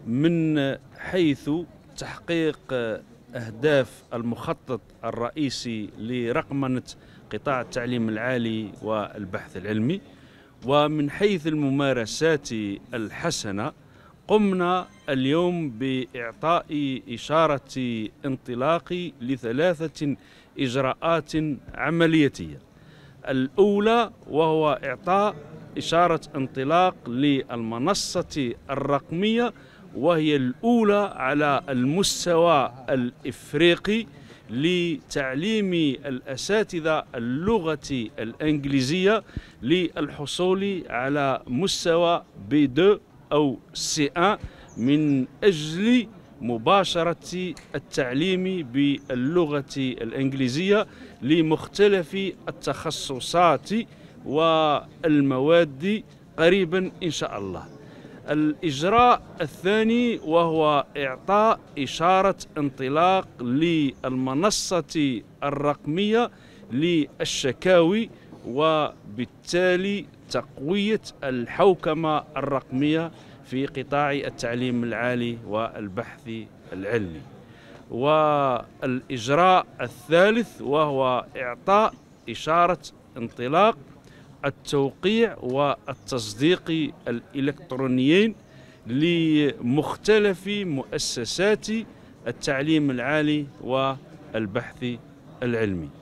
من حيث تحقيق أهداف المخطط الرئيسي لرقمنة قطاع التعليم العالي والبحث العلمي، ومن حيث الممارسات الحسنة قمنا اليوم بإعطاء إشارة انطلاق ل3 إجراءات عملياتية. الأولى وهو إعطاء إشارة انطلاق للمنصة الرقمية، وهي الأولى على المستوى الإفريقي لتعليم الأساتذة اللغة الإنجليزية للحصول على مستوى B2 أو C1 من أجل مباشرة التعليم باللغة الإنجليزية لمختلف التخصصات والمواد قريبا إن شاء الله. الإجراء الثاني وهو إعطاء إشارة انطلاق للمنصة الرقمية للشكاوي، وبالتالي تقوية الحوكمة الرقمية في قطاع التعليم العالي والبحث العلمي. والإجراء الثالث وهو إعطاء إشارة انطلاق التوقيع والتصديق الإلكترونيين لمختلف مؤسسات التعليم العالي والبحث العلمي.